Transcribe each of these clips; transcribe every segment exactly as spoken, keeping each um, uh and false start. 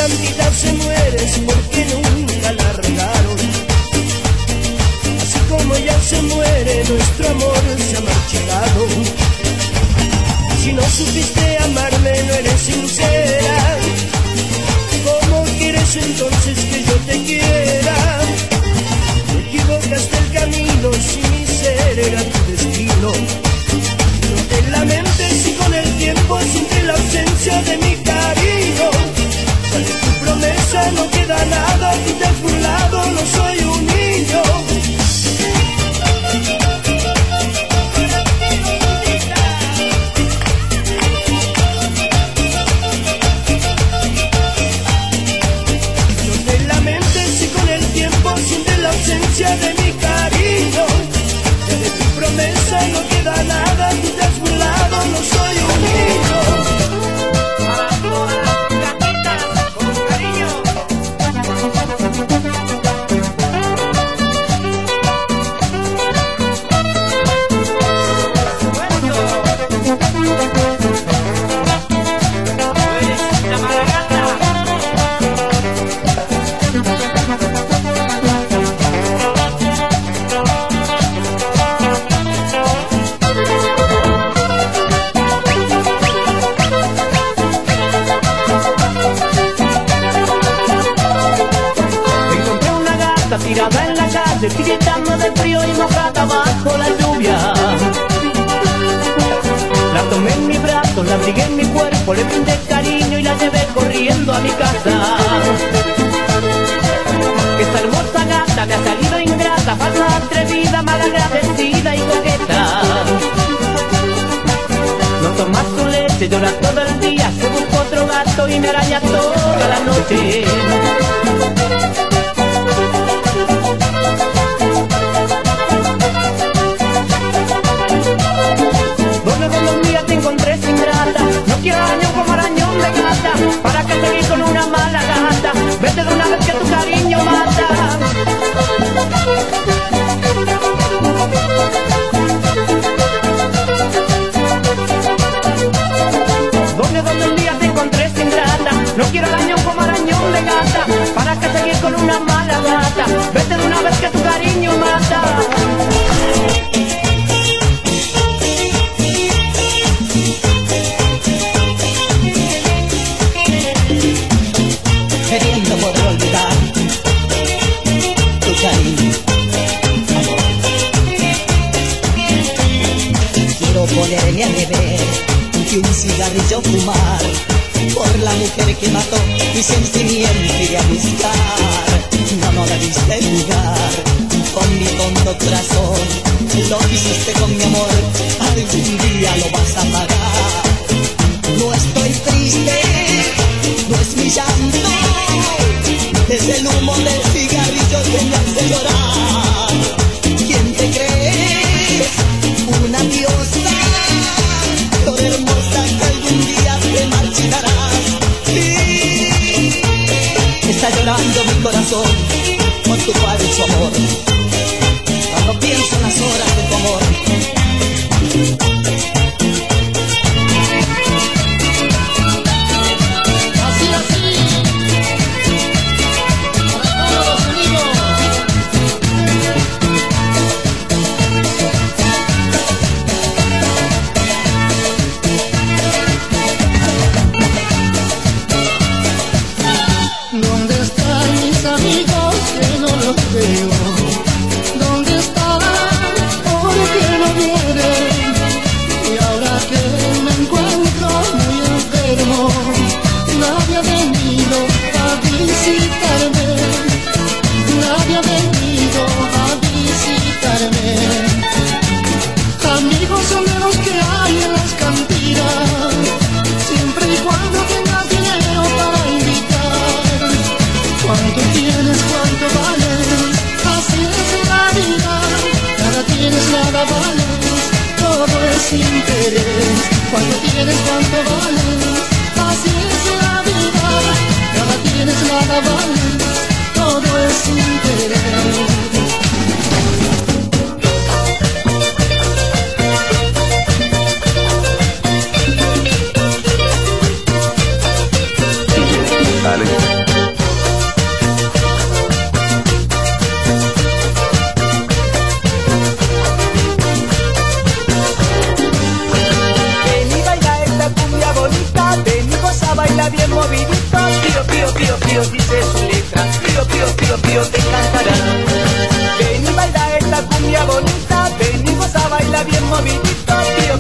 plantita se muere es porque nunca la regaron. Así como ella se muere, nuestro amor se ha marchitado. Si no supiste amarme, no eres sincera. ¿Cómo quieres entonces que yo te quiera? Te equivocaste el camino, si mi ser era tu destino. No te lamentes si con el tiempo sientes la ausencia de mi cariño. ¿Cuál es tu promesa? No queda nada, tú te has burlado, no soy un niño. De mi cariño, de tu promesa no queda nada, tú te has burlado, no soy un niño. Para todas las gatitas, con cariño. Tú eres la mala gata. Tirada en la calle, gritando de frío y mojada bajo la lluvia. La tomé en mis brazos, la abrigué en mi cuerpo, le brindé cariño y la llevé corriendo a mi casa. Esta hermosa gata me ha salido ingrata, falsa, atrevida, malagradecida y coqueta. No toma su leche, llora todo el día, se busca otro gato y me araña toda la noche. No quiero arañón como arañón de gata. ¿Para qué seguir con una mala gata? Vete de una vez que tu cariño mata. ¿Dónde, dónde un día te encontré sin grata? No quiero arañón como arañón de gata. ¿Para qué seguir con una mala gata? Vete de una vez que tu cariño mata. Queriendo poder olvidar tu cariño, amor. Quiero ponerme a beber y un cigarrillo fumar por la mujer que mató mi sentimiento y a buscar. No, no debiste jugar con mi tonto corazón. Lo que hiciste con mi amor, algún día lo vas a pagar. No estoy triste, no es mi llanto, es el humo del cigarrillo que me hace llorar. ¿Quién te crees? Una diosa, flor hermosa que algún día te marchitarás. Sí, está llorando mi corazón por tu falso amor. Cuando pienso en las horas de tu amor, ¿dónde están? ¿Por qué no vienen? Y ahora que me encuentro muy enfermo, nadie ha venido a visitarme, nadie ha venido a visitarme. Amigos son de los que hay en las cantinas, siempre y cuando tengas dinero para invitar. ¿Cuánto tienes? ¿Cuánto vales? Así es la vida, nada tienes, nada vales, todo es interés. ¿Cuánto tienes? ¿Cuánto vales? Así es la vida, nada tienes, nada vales, todo es interés. Alex.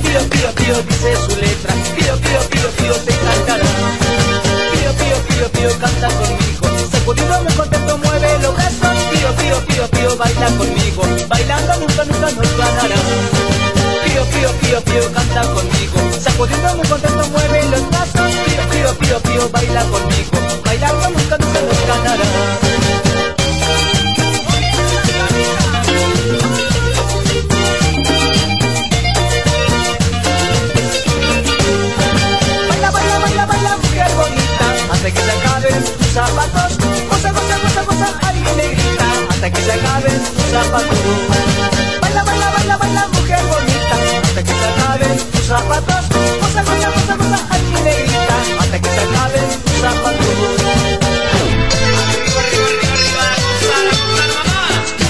Pío, pío, pío, dice su letra. Pío, pío, pío, pío, te encantará. Pío, pío, pío, pío, canta conmigo. Sacudido muy contento, mueve los brazos. Pío, pío, pío, pío, baila conmigo. Bailando nunca, nunca nos ganará. Pío, pío, pío, pío, canta conmigo. Sacudido muy contento, mueve los brazos. Pío, pío, pío, pío, baila conmigo. Bailando nunca, nunca nos ganará. Hasta que se acaben tus zapatos, goza, goza, goza, goza, alguien le grita. Hasta que se acaben tus zapatos. Baila, baila, baila, baila, mujer bonita. Hasta que se acaben tus zapatos, goza, goza, goza, goza, alguien le grita. Hasta que se acaben tus zapatos. Arriba, arriba, arriba, arriba, gozar, gozar, mamá.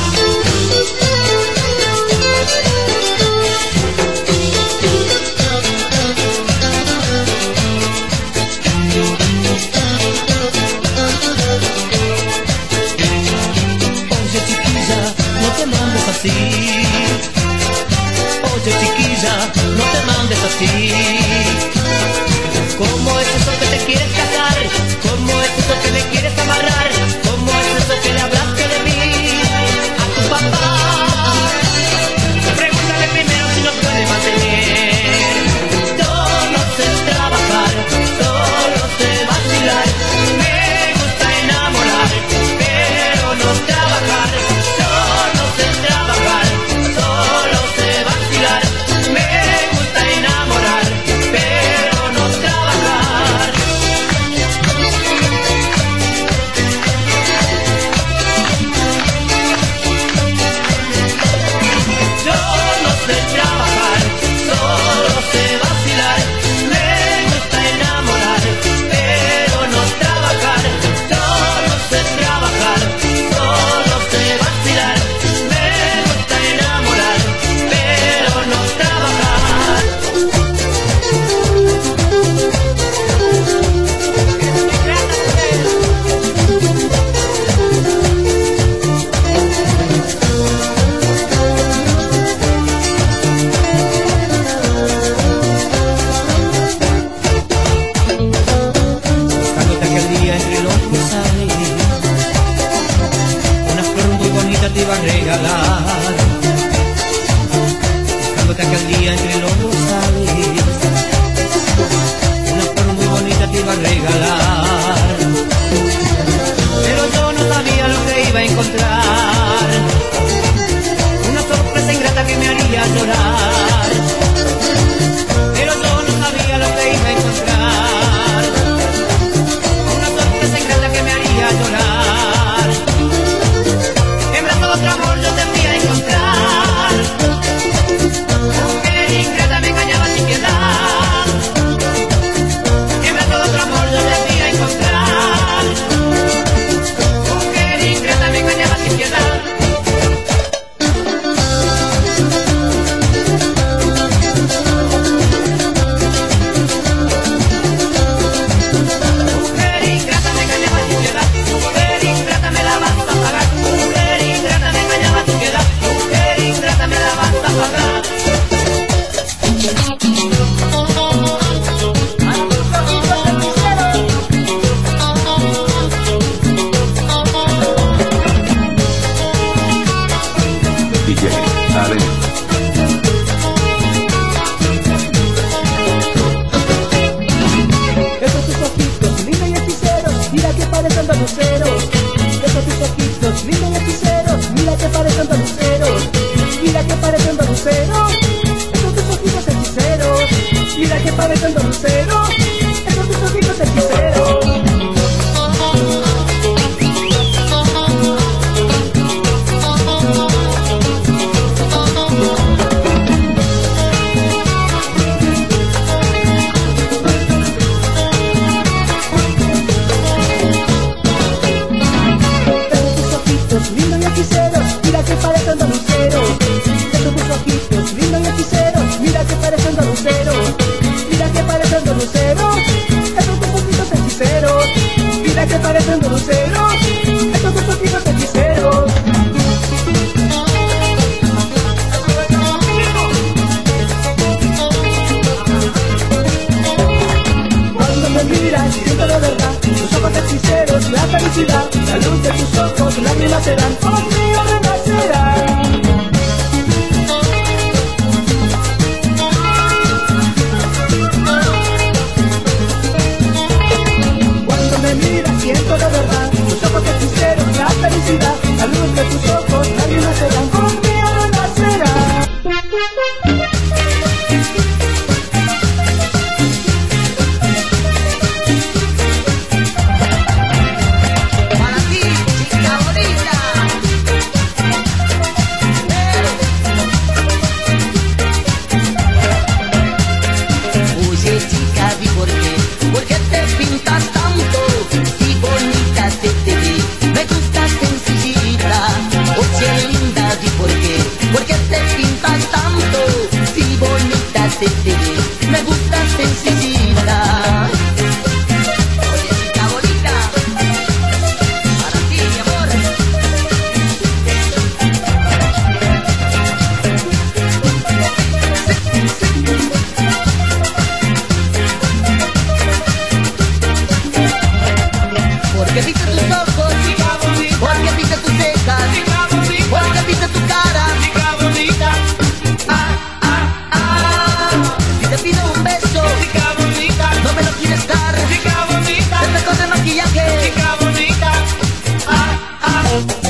Así. Oye chiquilla, no te mandes así. ¿Cómo es eso que te quieres casar? ¿Cómo es eso que le quieres amarrar? ¿Cómo es eso que le hablaste de mí a tu papá? Pregúntale primero si nos puede mantener. Solo sé trabajar, solo sé vacilar. Me gusta enamorar, pero no trabajar. Solo sé trabajar, solo sé vacilar. Me gusta enamorar, pero no trabajar. Yo no sé trabajar, solo sé vacilar. Me gusta enamorar, pero no trabajar. Solo sé trabajar, solo sé vacilar. Me gusta enamorar, pero no trabajar. Buscándote aquel día entre los rosales, una flor muy bonita te iba a regalar. Buscándote aquel día entre los rosales, una flor muy bonita te iba a regalar. Pero yo no sabía lo que iba a encontrar, una sorpresa ingrata que me haría llorar. Pero yo no sabía lo que iba a encontrar, una sorpresa ingrata que me haría llorar. En brazos de otro amor yo te fui a encontrar. Mujer ingrata me engañaba sin piedad. En brazos de otro amor yo te fui a encontrar. Mujer ingrata me engañaba sin piedad. Mujer ingrata me engañaba sin piedad. Mujer ingrata me la vas a pagar. Mujer ingrata me engañaba sin piedad. Mujer ingrata me la vas a pagar. D J Allen. Esos tus ojitos, lindos y hechiceros, mira que parecen dos luceros. Esos tus ojitos, lindos y hechiceros, mira que parecen dos luceros. Mira que parecen dos luceros. Esos tus ojitos hechiceros, mira que parecen dos luceros. Esos tus ojitos hechiceros. Lindos y hechiceros, mira que parecen dos luceros. Esos tus ojitos, lindos y hechiceros, mira que parecen dos luceros. Mira que parecen dos luceros. Esos tus ojitos hechiceros, mira que parecen dos luceros. Esos tus ojitos hechiceros. de tus ojos lágrimas serán, conmigo renacerán. Cuando me miras siento la verdad, tus ojos que pusieron la felicidad, la luz de tus ojos lágrimas serán, conmigo renacerán. Me gusta sencillita. Oye, chica bonita, para ti, mi amor. Porque viste tus ojos, porque viste tus cejas, porque viste tu cara, ah, ah, ah. Si te pido un beso, no me lo quieres dar, te me corre maquillaje, ah, ah.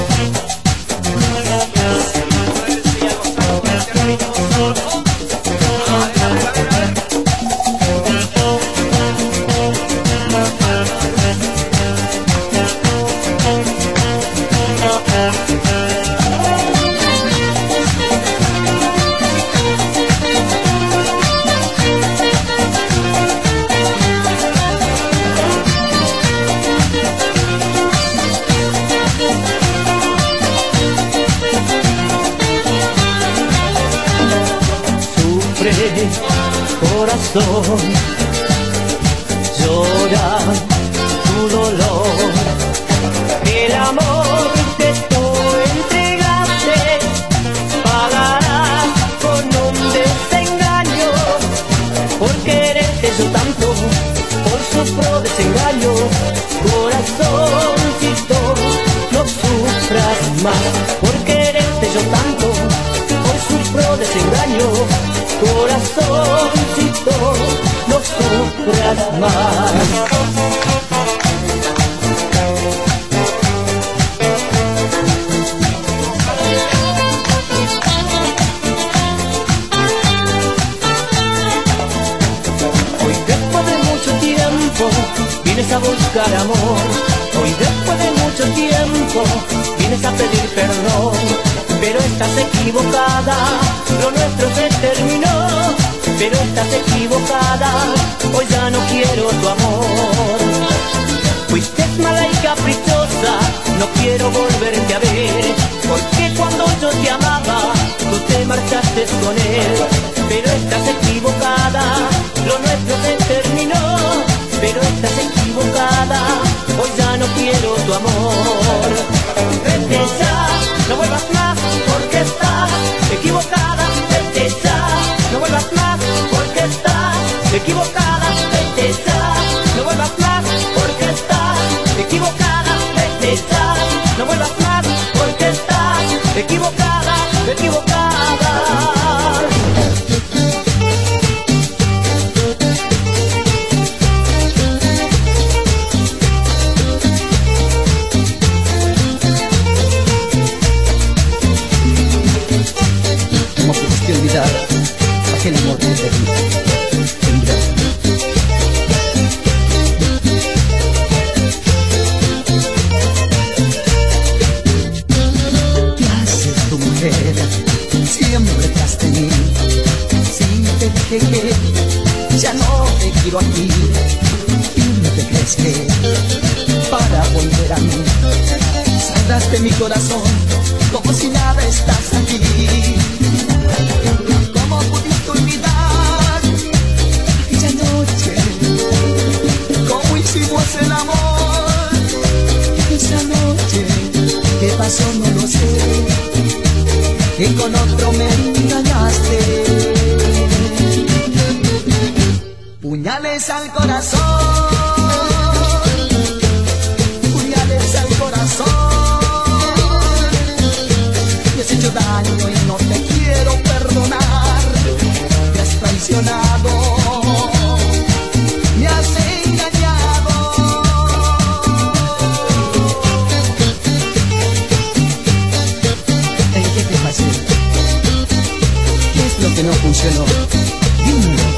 Corazón, llora tu dolor, el amor que tú entregaste pagarás con un desengaño, por quererte yo tanto, por sufro desengaño, corazoncito, no sufras más, por quererte yo tanto, por sufro desengaño, corazoncito, no sufras más. Hoy después de mucho tiempo vienes a buscar amor, hoy después de mucho tiempo vienes a pedir perdón, pero estás equivocada, lo nuestro se terminó, pero estás equivocada, hoy ya no quiero tu amor. Fuiste mala y caprichosa, no quiero volverte a ver, porque cuando yo te amaba, tú te marchaste con él, pero estás equivocada, lo nuestro se terminó, pero estás equivocada, hoy ya no quiero tu amor. Vete ya, no vuelvas más, porque estás equivocada, vete ya, no vuelvas más, porque estás equivocada, vete ya, no vuelvas más, porque estás equivocada, vete ya, no vuelvas más, porque estás equivocada, equivocada. ¿Cómo pudiste olvidar aquel amor que te di? ¿Qué haces tu mujer? Siempre tras de mí. Si te dije que ya no te quiero aquí, y no te crees que para volver a mí saldrás de mi corazón como si nada estás aquí. ¿Cómo pudiste olvidar aquella noche? ¿Cómo hicimos el amor? Esa noche, ¿qué pasó? No lo sé, que con otro me engañaste. Puñales al corazón, puñales al corazón. traicionado, me has engañado. ¿En qué te pasé? ¿Qué es lo que no funcionó? Dímelo.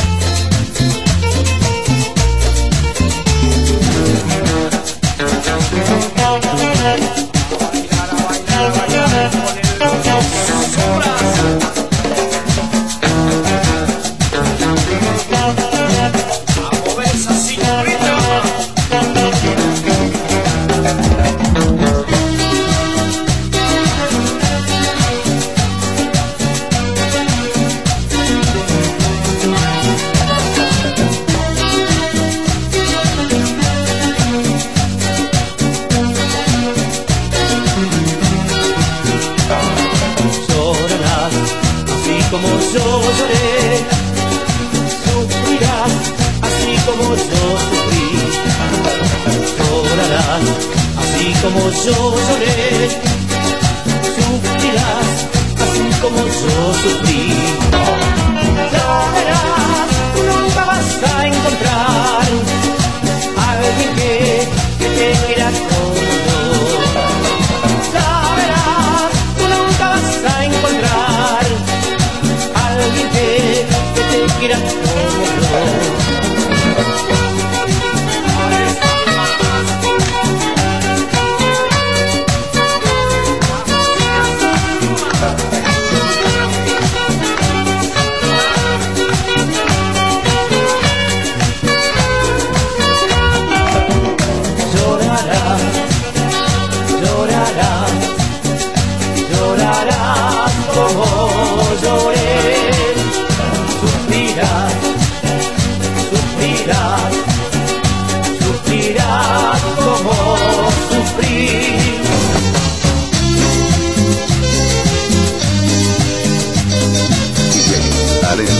Como yo lloré, sufrirás así como yo sufrí. Llorarás así como yo lloré, sufrirás así como yo sufrí. Ya verás, nunca vas a encontrar a alguien que, que te quiera como yo. Ya verás, nunca vas a encontrar alguien que, que te quiera como yo. Llorarás, llorarás, llorarás como lloré. Sufrirás, sufrirás, sufrirás como sufrí. D J Allen.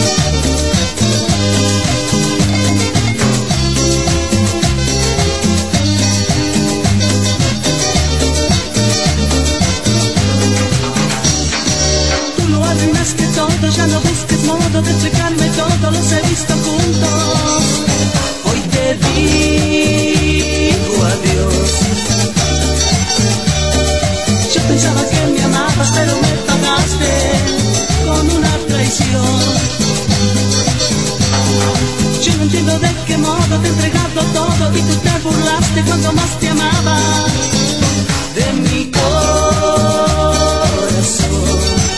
Tú lo arruinaste todo, ya no busques modo de checarme todo, los he visto juntos. Hoy te digo adiós. Yo pensaba que me amabas, pero me pagaste con una traición. Yo no entiendo de qué modo te he entregado todo y tú te burlaste cuando más te amaba De mi corazón.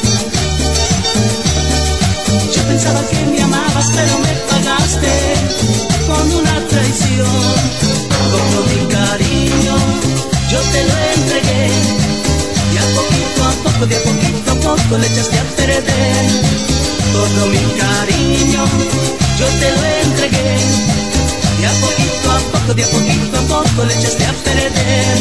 Yo pensaba que me amabas, pero me pagaste con una traición. Todo mi cariño yo te lo entregué, y a poquito a poco, de a poquito a poco le echaste a perder. Todo mi cariño yo te lo entregué, y a poquito a poco, de a poquito a poco le echaste a perder.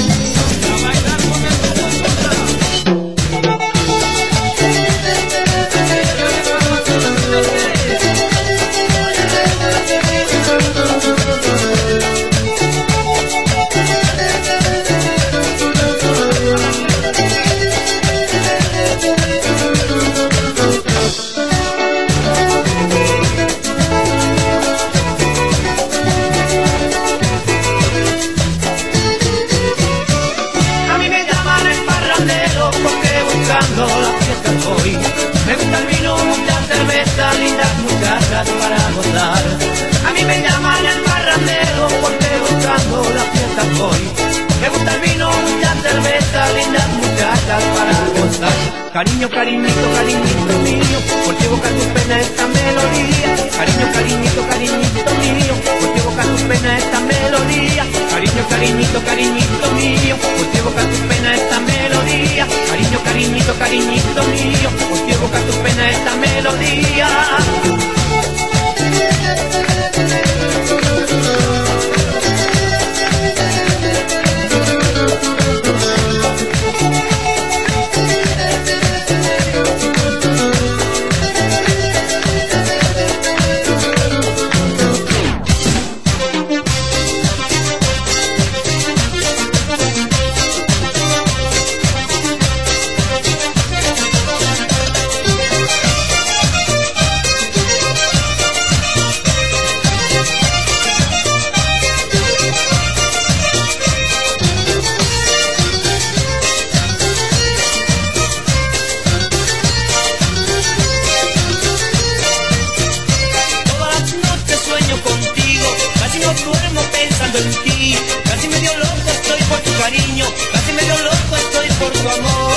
Me gusta el vino, mucha cerveza, lindas muchachas para gozar. A mí me llaman el parrandero porque buscando la fiesta voy. Me gusta el vino, mucha cerveza, lindas muchachas para gozar. Cariño, cariñito, cariñito mío, porque evoca tu pena esta melodía. Cariño, cariñito, cariñito mío, porque evoca tu pena esta melodía. Cariño, cariñito, cariñito mío, porque evoca tu pena esta melodía. Cariño, cariñito, cariñito mío, porque evoca tu pena esta melodía. no duermo pensando en ti. Casi medio loco estoy por tu cariño, casi medio loco estoy por tu amor.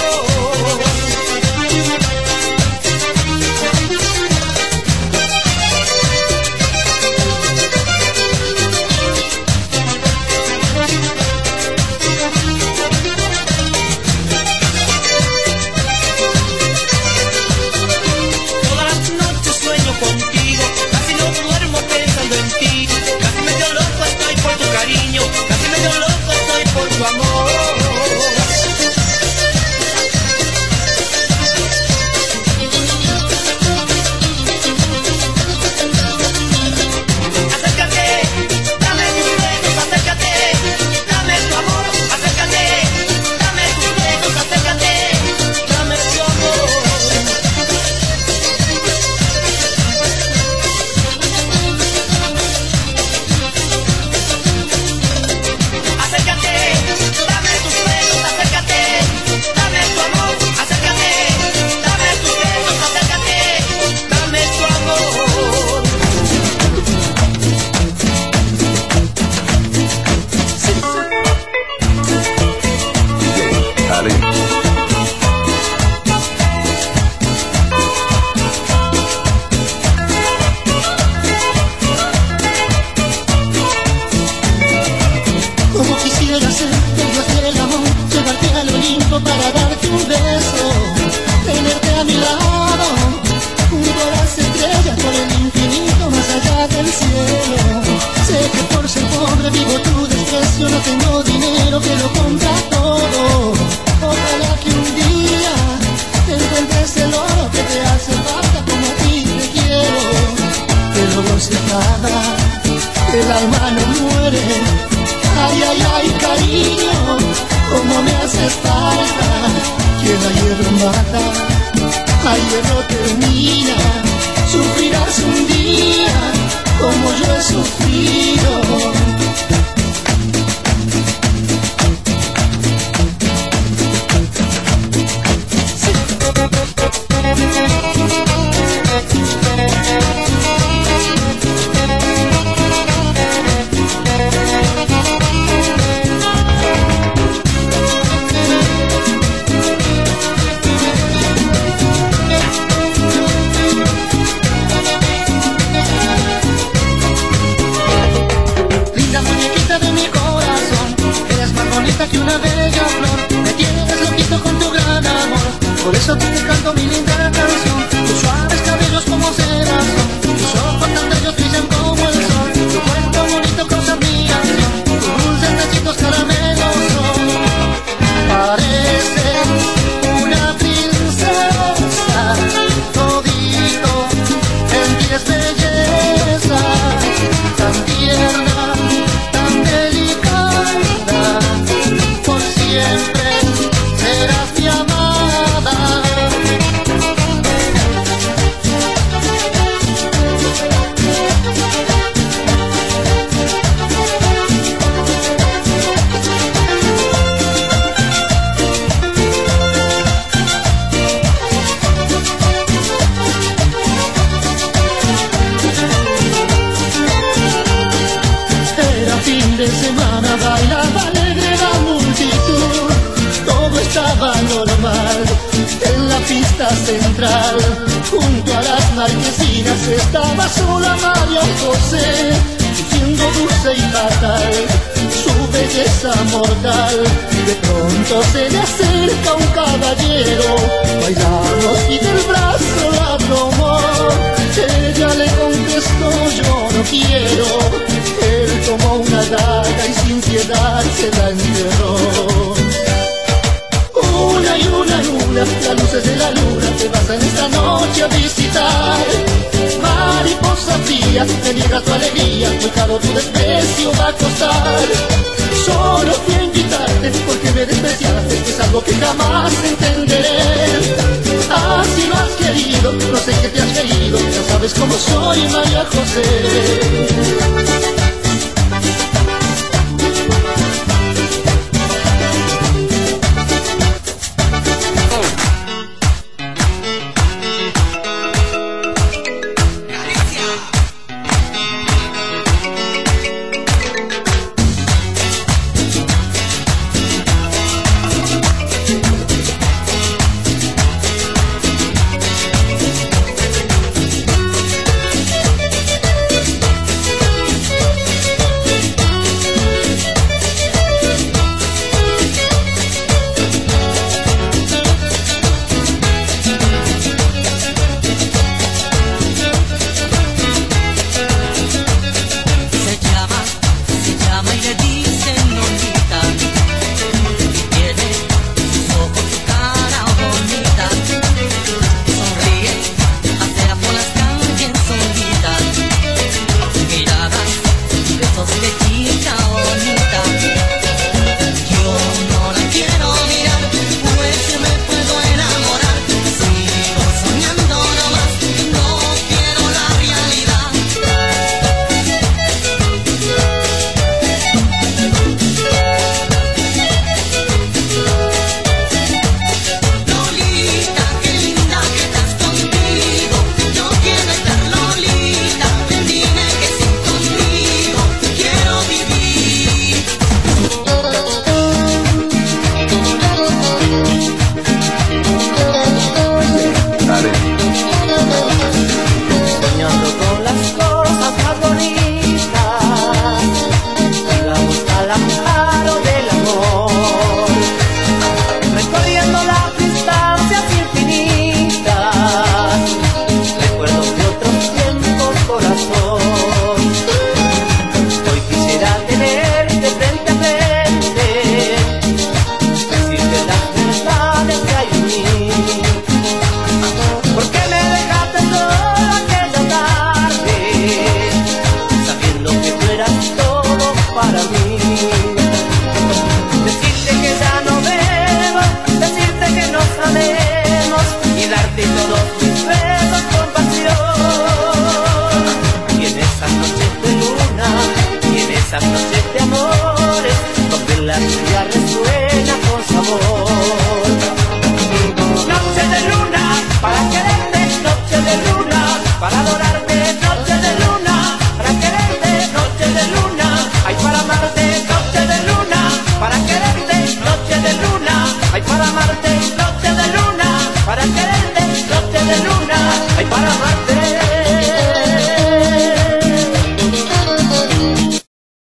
Casi medio loco estoy por tu amor. Acércate, dame tus besos, acércate, dame tu amor, acércate, dame tus besos, acércate, dame tu amor. Como quisiera ser el dios del amor, llevarte al Olimpo para darte un beso, tenerte a mi lado, junto a las estrellas por el infinito más allá del cielo. Sé que por ser pobre vivo tu desprecio, no tengo dinero que lo compra todo. Ojalá que un día encuentres el oro que te hace falta como a ti te quiero. El oro se acaba, el alma no muere. Ay, ay, ay, cariño, como me haces falta. Quien a hierro mata, a hierro termina. Sufrirás un día como yo he sufrido. Que una bella flor, me tienes loquito con tu gran amor. Por eso te canto mi linda canción. Tus suaves cabellos como ceras son, tus ojos tan bellos brillan como el sol. Tu cuento bonito causa mi acción, tus dulces bechitos caramelos son. Pareces una princesa, todito en ti es belleza, tan tierna, tan delicada. Por siempre serás mi amada. Era fin de semana, bailaba alegre la multitud. Todo estaba normal en la pista central. Junto a las marquesinas estaba sola María José, luciendo dulce y fatal su belleza mortal. Y de pronto se le acerca un caballero, bailamos y del brazo la tomó. Ella le contestó: yo no quiero. Él tomó una daga y sin piedad se la enterró. Una y una luna, las luces de la luna te vas en esta noche a visitar. Mariposa fría, me niega tu alegría, muy caro tu desprecio va a costar. Solo fui a invitarte porque me despreciaste, es algo que jamás entenderé. Así lo has querido, no sé qué te has querido, ya sabes cómo soy, María José.